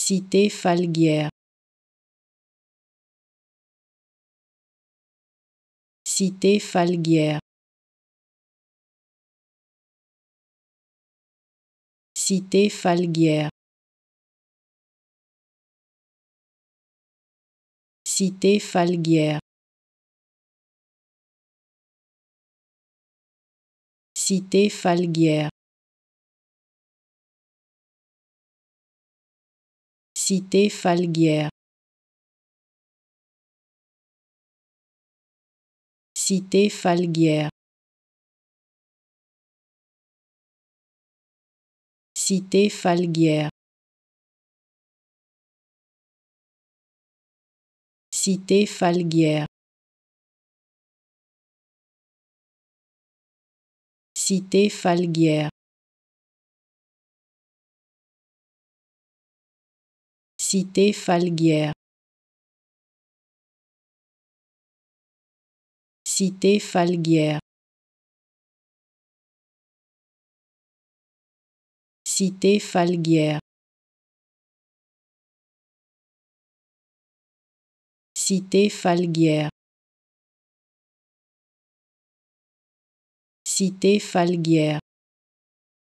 Cité Falguière. Cité Falguière. Cité Falguière. Cité Falguière. Cité Falguière. Cité Falguière. Cité Falguière. Cité Falguière. Cité Falguière. Cité Falguière. Cité Falguière. Cité Falguière. Cité Falguière. Cité Falguière. Cité Falguière.